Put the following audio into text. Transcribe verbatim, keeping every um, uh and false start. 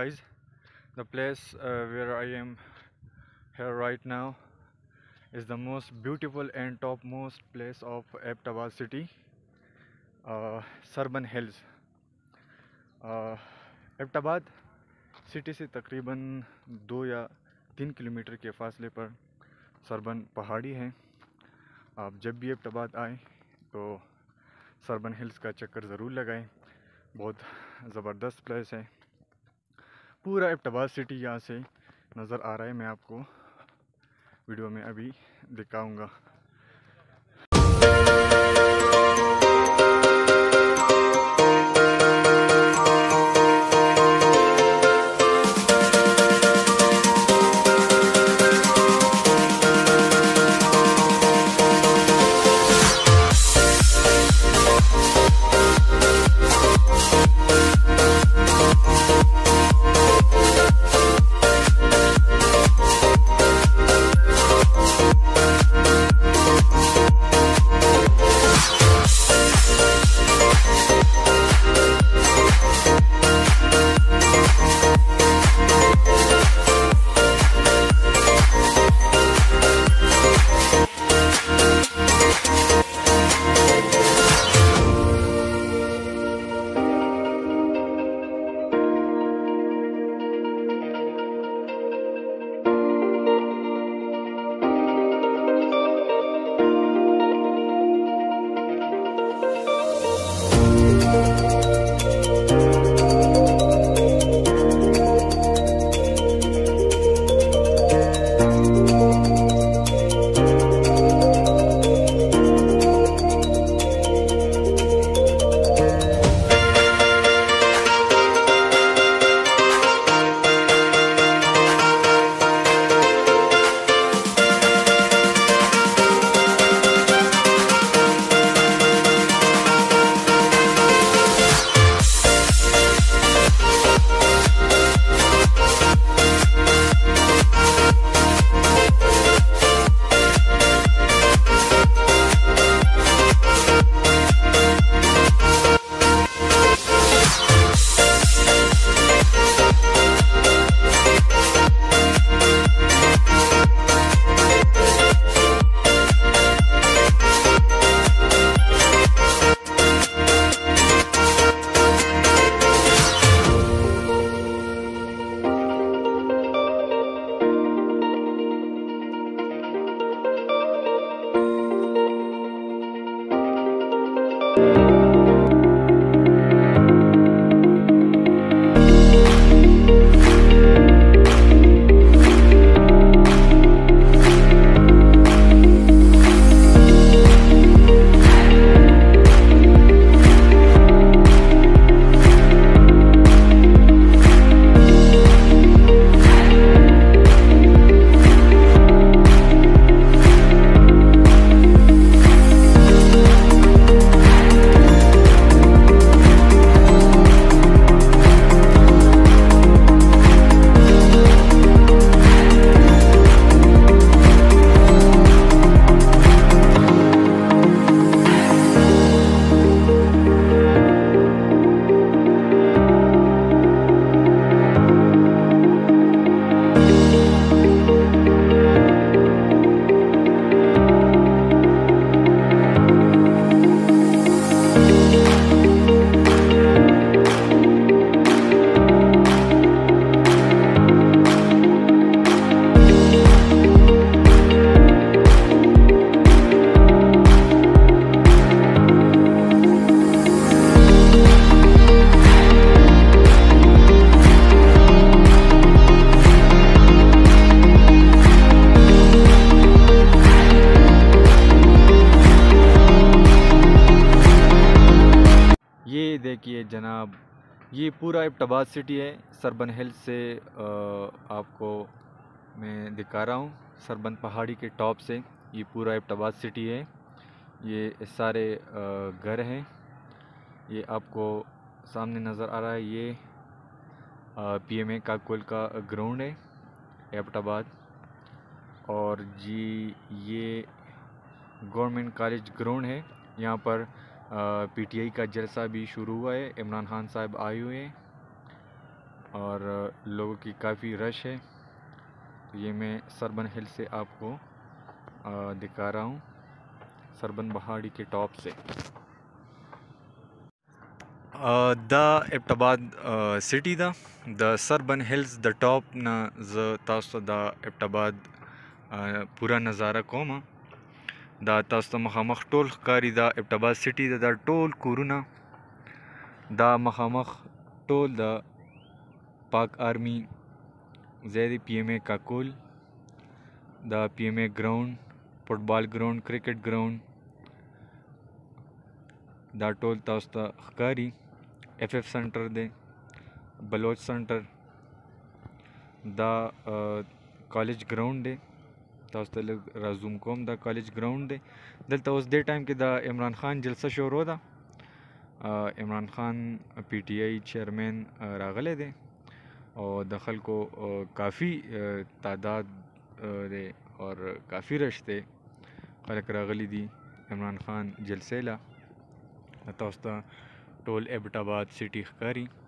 guys. The place uh, where I am here right now is the most beautiful and topmost place of Abbottabad city, uh, Sarban Hills. uh, Abbottabad city से तकरीबन दो या तीन kilometre के फासले पर सरबन पहाड़ी है। आप जब भी एबटाबाद आएँ तो सरबन हिल्स का चक्कर ज़रूर लगाएं। बहुत ज़बरदस्त प्लेस है। पूरा एबटाबाद सिटी यहाँ से नज़र आ रहा है। मैं आपको वीडियो में अभी दिखाऊंगा। ये देखिए जनाब, ये पूरा एबटाबाद सिटी है। सरबन हिल्स से आ, आपको मैं दिखा रहा हूँ। सरबन पहाड़ी के टॉप से ये पूरा एबटाबाद सिटी है। ये सारे घर हैं। ये आपको सामने नज़र आ रहा है। ये पीएमए काकोल का ग्राउंड है एबटाबाद। और जी ये गवर्नमेंट कॉलेज ग्राउंड है। यहाँ पर पीटीआई का जलसा भी शुरू हुआ है। इमरान खान साहब आए हुए हैं। और लोगों की काफ़ी रश है। तो ये मैं सरबन हिल से आपको दिखा रहा हूँ, सरबन पहाड़ी के टॉप से। द एबटाबाद सिटी दा द सरबन हिल्स द टॉप ना ज तास्तो द एबटाबाद पूरा नज़ारा कोमा दा तास्तो मखामख टोल कारी दा एबटाबाद सिटी दा, दा टोल कोरोना दा मखामख टोल द पाक आर्मी ज़ैदी पी एम ए काकुल द P M A ground, football ground, cricket ground दा टोल तास्तो खकारी एफ एफ सेंटर दे बलोच सेंटर दा कॉलेज ग्राउंड दे तास्तो लोग राजूम कोम दा कॉलेज ग्राउंड दे दलता उस दे टाइम के दा इमरान खान जलसा शोरो दा Imran Khan P T I chairman रागले दे और दखल को काफ़ी तादाद दे और काफ़ी रश थे खलक रागली दी इमरान खान जलसे ला तास्ता टोल एबटाबाद सिटी खकारी।